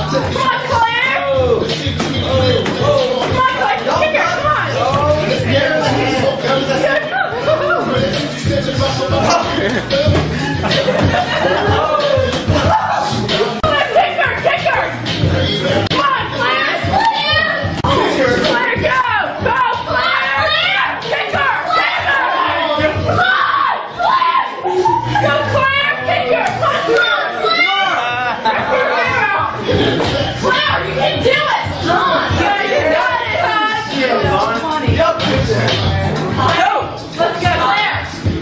Claire! Come on, Claire! Kick her, come on! Kick her! Come on, Claire! Claire, go! Go, Claire! Kick her! Come on, Claire! Go, Claire! Kick her! Come on, Claire! You can do it! Come on! You got it, Hutch! Go! Let's go, Claire!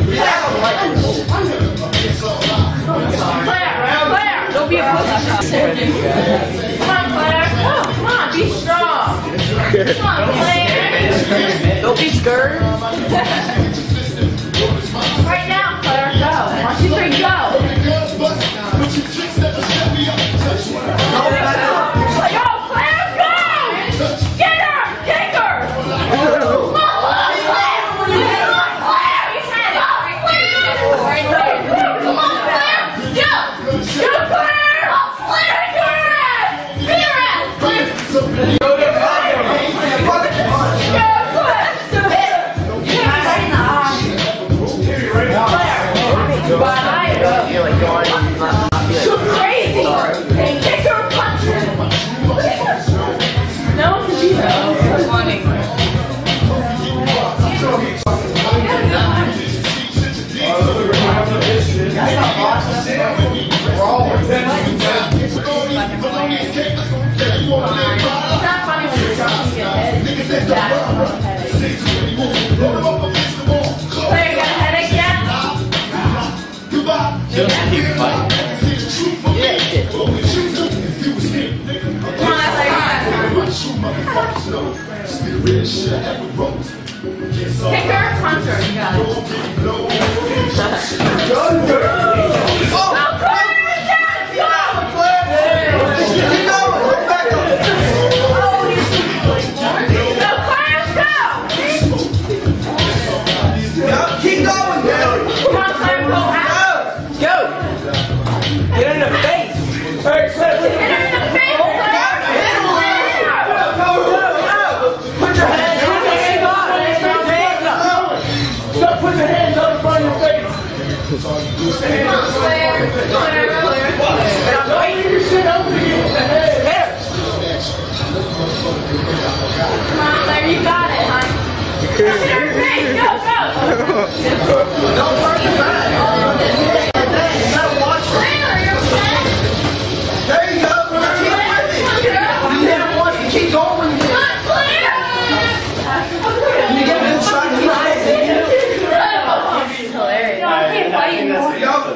Claire! Don't be a pussy. Come on, Claire! Come on, be strong! Come on, Claire! Don't be scared! Right now, Claire, go! 1, 2, 3, go! Claire, you got a headache yet? Just keep fighting. Come on, Kick her, punch her, you got it. Come on, Claire. Come on, Claire, you got it, honey. Go, go.